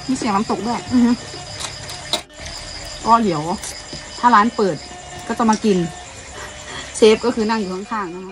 มีเสียงน้ำตกด้วยก็เดี๋ยวถ้าร้านเปิดก็จะมากินเชฟก็คือนั่งอยู่ข้างๆนะคะ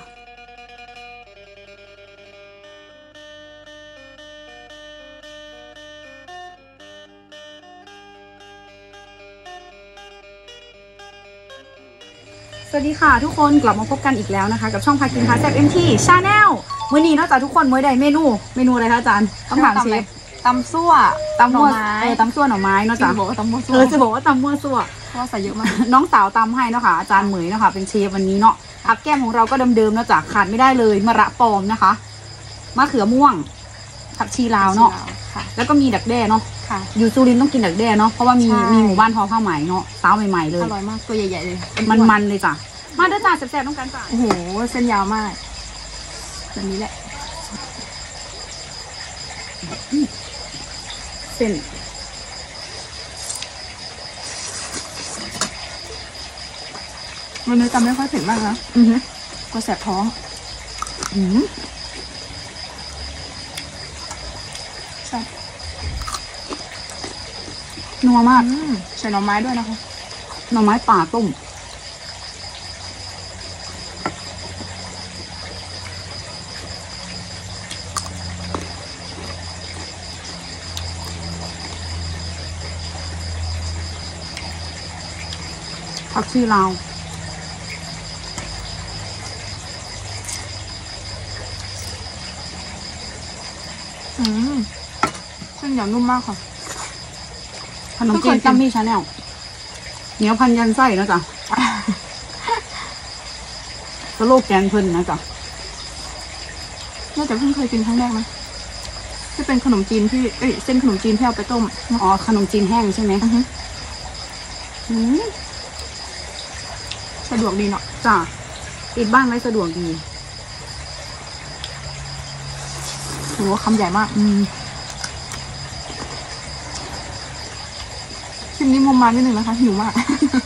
สวัสดีค่ะทุกคนกลับมาพบกันอีกแล้วนะคะกับช่องพากินพาแซ่บMT Channel มื้อนี้นอกจากทุกคนมื้อใดเมนูอะไรคะอาจารย์ต้องถามเชฟตำซั่วตำมั่วตำซั่วหน่อไม้เนาะจ้ะบอกว่าตำมั่วซั่วจะบอกว่าตำมั่วซั่วเพราะใส่เยอะมากน้องสาวตำให้เนาะค่ะอาจารย์เหมยเนาะค่ะเป็นเชฟวันนี้เนาะผักแก้มของเราก็เดิมๆเนาะจ้ะขาดไม่ได้เลยมะระปอมนะคะมะเขือม่วงผักชีลาวเนาะแล้วก็มีดักแด้เนาะอยู่สุรินทร์ต้องกินดักแด้เนาะเพราะว่ามีหมู่บ้านทอผ้าไหมเนาะสาวใหม่ๆเลยอร่อยมากตัวใหญ่ๆเลยมันเลยจ้ะมาเด้อจ้าแซ่บๆต้องการจ้ะโอ้โหเส้นยาวมากแบบนี้แหละเส้นวันนี้จำไม่ค่อยเผ็ดมากนะก็แสบท้องแซ่บนัวมากใส่หน่อไม้ด้วยนะคะหน่อไม้ป่าต้มผักชีลาวเส้นเหนียวนุ่มมากค่ะขนมจีนตั้มมี่ชาแนลเหนียวพันยันไส้นะจ๊ะสโลแกนเพิ่นนะจ๊ะน่าจะเพิ่งเคยกินครั้งแรกมั้ยที่เป็นขนมจีนที่เส้นขนมจีนที่เอาไปต้มอ๋อขนมจีนแห้งใช่ไหมสะดวกดีเนาะจ้ะติดบ้านไว้สะดวกดีถือว่าคำใหญ่มากคลิปนี้มุมมานิดนึงนะคะหิวมาก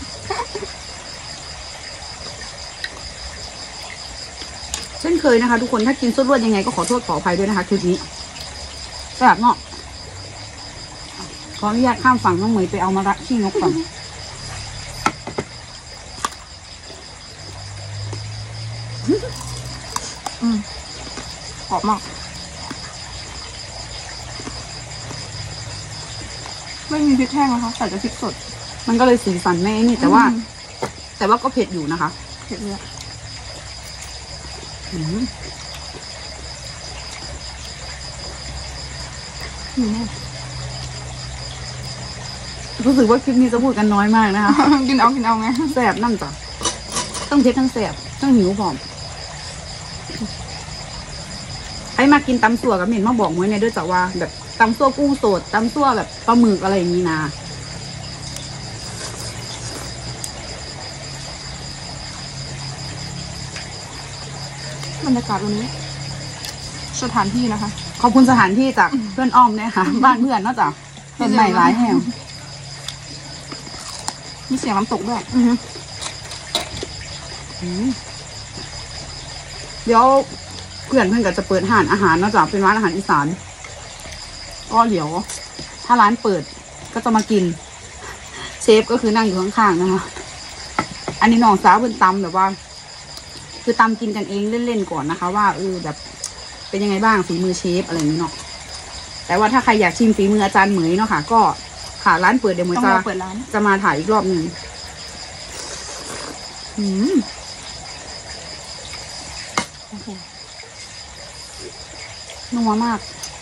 เช่นเคยนะคะทุกคนถ้ากินสุดรวดยังไงก็ขอโทษขออภัยด้วยนะคะคลิปนี้แบบเนาะขออนุญาตข้ามฝั่งน้องเหมยไปเอามาละขี้นกก่อนหอมมากไม่มีพริกแห้งนะคะใส่แต่พริกสดมันก็เลยสีสันไม่นี่แต่ว่าก็เผ็ดอยู่นะคะเผ็ดเลยรู้สึกว่าคลิปนี้จะพูดกันน้อยมากนะคะกินเอาไงแสบนั่นจ้ะต้องเผ็ดทั้งแสบต้องหิวผอมให้มากินตำซั่วกับเม่นมาบอกไว้ในด้วยจ้ะว่าแบบตำซั่วกุ้งสดตำซั่วแบบปลาหมึกอะไรอย่างนี้นะบรรยากาศวันนี้สถานที่นะคะขอบคุณสถานที่จากเพื่อนอ้อมเนี่ยค่ะบ้านเพื่อนนอกจากเป็นใหม่หลายแห่งมีเสียงน้ำตกด้วยเดี๋ยวเพื่อนก็จะเปิดร้านอาหารนอกจากเป็นร้านอาหารอีสานก็เดี๋ยวถ้าร้านเปิดก็จะมากินเชฟก็คือนั่งอยู่ข้างๆนะคะอันนี้น้องสาวเพิ่นตำแบบว่าคือตำกินกันเองเล่นๆก่อนนะคะว่าแบบเป็นยังไงบ้างฝีมือเชฟอะไรอย่างนี้เนาะแต่ว่าถ้าใครอยากชิมฝีมืออาจารย์เหมยเนาะค่ะก็ค่ะร้านเปิดเดี๋ยวเหมยจะมาถ่ายอีกรอบหนึ่งนัวมาก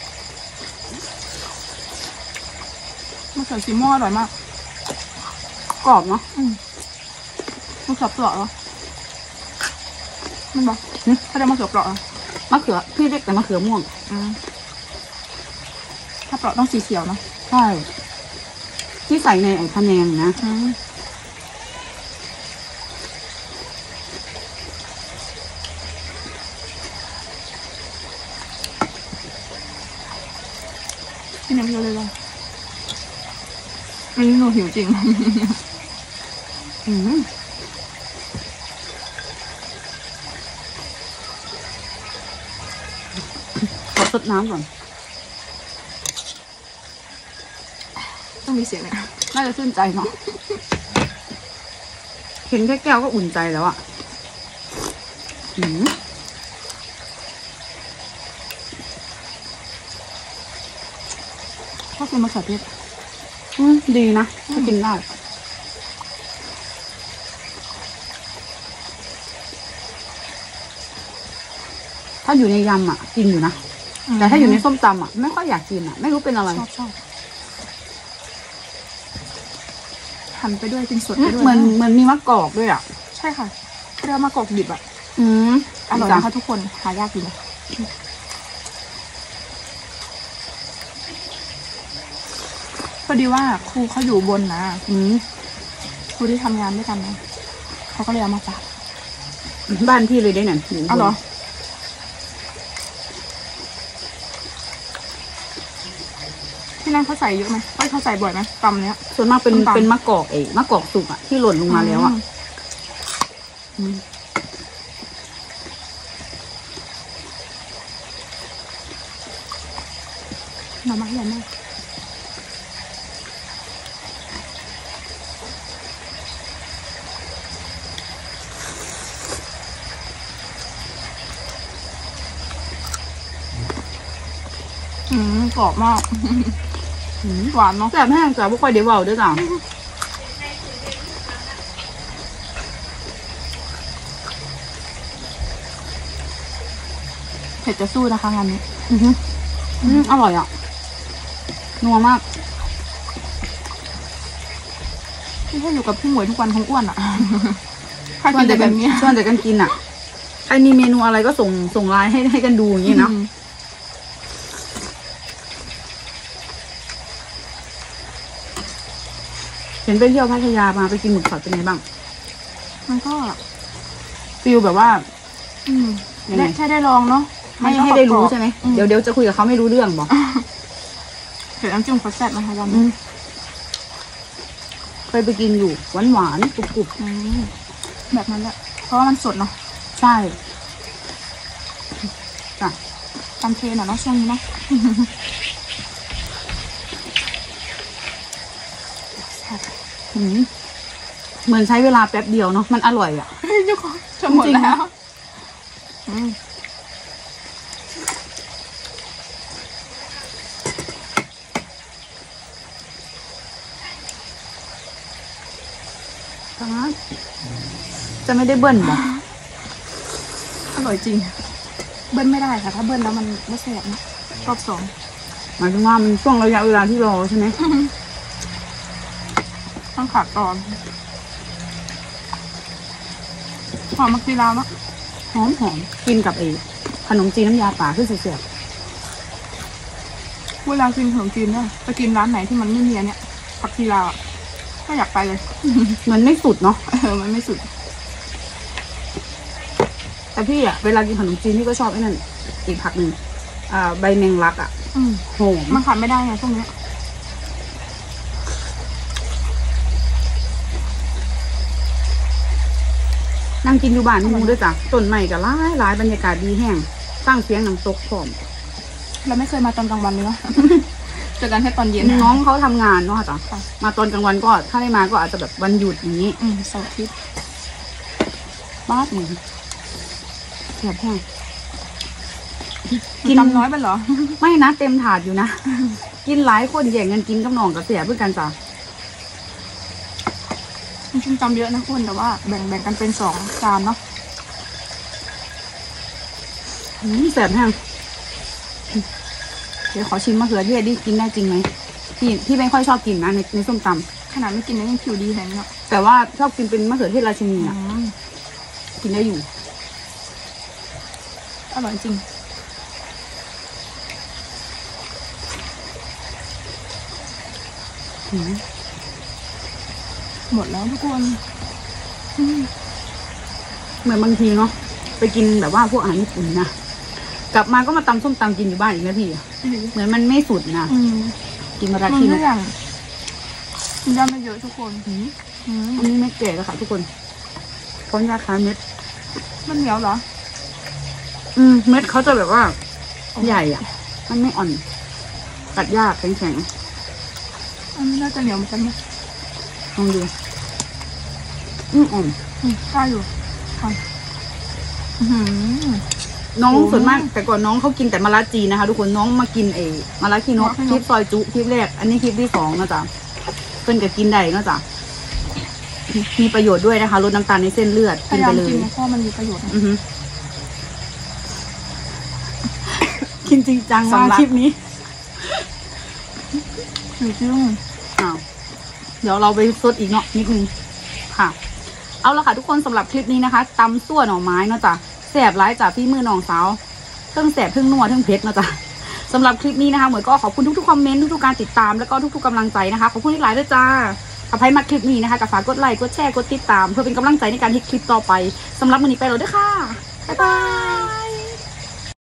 มะเขือสีม่วงอร่อยมากกรอบเนาะมะเขือเปราะเหรอมันบอกถ้าได้มะเขือเปราะมะเขือพี่เรียกแต่มะเขือม่วงถ้าเปราะต้องสีเขียวเนาะใช่ที่ใส่ในไอ้พะแนงนะกินอย่างเดียวเลยว่ะวันนี้หนูหิวจริงขอซดน้ำก่อนต้องมีเสียงเนี่ยน่าจะชื่นใจเนาะเห็นแค่แก้วก็อุ่นใจแล้วอะหืมชอบกินมะเขือเทศดีนะก็กินได้ถ้าอยู่ในยำอ่ะ กินอยู่นะแต่ถ้าอยู่ในส้มตำอ่ะไม่ค่อยอยากกินอ่ะ ไม่รู้เป็นอะไรชอบหั่นไปด้วยกินสดไปด้วยเหมือนมีมะกอกด้วยอ่ะใช่ค่ะเรียกว่ามะกอกดิบอ่ะ อร่อยนะคะทุกคนหายากอยู่นะพอดีว่าครูเขาอยู่บนนะครูที่ทำงานด้วยกันนะเขาก็เลยเอามาฝากบ้านพี่เลยได้เนี่ยเอาเหรอที่นั่นเขาใส่เยอะไหมเขาใส่บ่อยไหมตำเนี้ยส่วนมากเป็นส้มตำเป็นมะกอกมะกอกสุกอ่ะที่หล่นลงมาแล้วอ่ะหน่อไม้ใหญ่มากกรอบมากหวานเนาะแซ่บแห้งจ้ะพวกค่อยเดี๋ยวเบาด้วยจ้ะเผ็ดจะสู้นะคะงานนี้อร่อยอ่ะนัวมากที่ถ้าอยู่กับพี่หมวยทุกวันคงอ้วนอ่ะถ้ากินแต่แบบนี้ชวนแต่กันกินอ่ะใครมีเมนูอะไรก็ส่งไลน์ให้กันดูอย่างนี้เนาะเห็นไปเที่ยวพัทยามาไปกินหมึกผัดเป็นไงบ้างมันก็ฟิลแบบว่า ยังไงได้แค่ได้ลองเนาะให้ได้รู้ใช่ไหมเดี๋ยวจะคุยกับเขาไม่รู้เรื่องบอกเผ็ดน้ำจิ้มเขาแซ่บนะคะวันนี้เคยไปกินอยู่หวานๆกรุบแบบนั้นแหละเพราะว่ามันสดเนาะๆใช่จ้ะตามเทรนด์อะเนาะช่วงนี้เนาะเหมือนใช้เวลาแป๊บเดียวเนาะมันอร่อยอ่ะทุกคนจะหมดจริงๆแล้วจะไม่ได้เบิ้ลบอกอร่อยจริง เบิ้ลไม่ได้ค่ะ ถ้าเบิ้ลแล้วมันไม่แซ่บนะรอบสองหมายถึงว่ามันช่วงระยะเวลาที่รอใช่ไหมต้องขาดตอนหอมมะกีราวเนาะหอมกินกับขนมจีนน้ำยาป่าคือเสียบเวลากินขนมจีนเนี่ยไปกินร้านไหนที่มันไม่มีอันเนี่ยผักกีราวอะก็อยากไปเลยเหมือนไม่สุดเนาะมันไม่สุดแต่พี่อ่ะเวลากินขนมจีนพี่ก็ชอบไอ้นั่นอีกผักหนึ่งใบแมงลักอ่ะหอมมันขาดไม่ได้ไงช่วงนี้นั่งกินอยู่บ้านมูด้วยจ้ะต้นใหม่กับร้ายบรรยากาศดีแห้งสร้างเสียงน้ำตกพร้อมเราไม่เคยมาตอนกลางวันเลยเนาะ เจอกันแค่ตอนเย็นน้องเขาทำงานเนาะจ้ะค่ะมาตอนกลางวันก็ถ้าได้มาก็อาจจะแบบวันหยุดอย่างนี้เสาร์อาทิตย์บ้าหนึ่งแซ่บแห้งกินตำน้อยไปเหรอไม่นะเต็มถาดอยู่นะ กินหลายคนแย่งกันกินกับน้องกับเสียเพื่อกันจ้ะจริงๆตำเยอะนะคุณแต่ว่าแบ่งกันเป็น2 จานเนาะแซ่บแห้งเดี๋ยวขอชิมมะเขือเทศดิกินได้จริงไหมพี่ไม่ค่อยชอบกินนะในส้มตำขนาดไม่กินแล้วยังผิวดีแถมเนาะแต่ว่าชอบกินเป็นมะเขือเทศราชินีอ่ะกินได้อยู่อร่อยจริง หมดแล้วทุกคนเหมือนบางทีเนาะไปกินแบบว่าพวกอาหารญี่ปุ่นนะกลับมาก็มาตำส้มตำกินอยู่บ้านอีกนะพี่เหมือนมันไม่สุดนะกินมารามันคิทุนะกอย่างกินได้ไม่เยอะทุกคนอันนี้เม็ดแก่แล้วค่ะทุกคนพร้อมยาคาเม็ดมันเหนียวเหรอเม็ดเขาจะแบบว่าใหญ่อ่ะ มันไม่อ่อนกัดยากแข็งออันนี้น่าจะเหนียวเหมือนกันนะลองดูอ่อนได้อยู่ค่ะน้องส่วนมากแต่ก่อนน้องเขากินแต่มะระจีนนะคะทุกคนน้องมากินมะระคีนกคลิปซอยจุคลิปแรกอันนี้คลิปที่2นะจ๊ะเพิ่นก็กินได้นะจ๊ะมีประโยชน์ด้วยนะคะลดน้ำตาลในเส้นเลือดพกินยายาไปมเลกินยเพราะมันมีประโยชน์นะกินจริงจังมากคลิปนี้จริงอ้าวเดี๋ยวเราไปซดอีกเนาะนิดนึงค่ะ เอาละค่ะทุกคนสำหรับคลิปนี้นะคะตำซั่วหน่อไม้เนาะจ๊ะแสบร้ายจากพี่มือน้องสาวเพิ่งแสบเพิ่งนัวเพิ่งเผ็ดเนาะจ๊ะสำหรับคลิปนี้นะคะเหมือนก็ขอบคุณทุกๆคอมเมนต์ทุกๆการติดตามแล้วก็ทุกๆกำลังใจนะคะขอบคุณที่หลายด้วยจ้าถ้าใครมาคลิปนี้นะคะก็ฝากกดไลค์กดแชร์กดติดตามเพื่อเป็นกำลังใจในการทำคลิปต่อไปสำหรับวันนี้ไปแล้วด้วยค่ะบ๊ายบาย